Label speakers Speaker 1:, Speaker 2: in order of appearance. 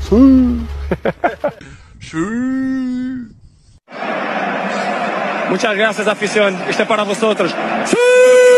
Speaker 1: Muchas gracias, afición. Este es para vosotros. ¡Sí!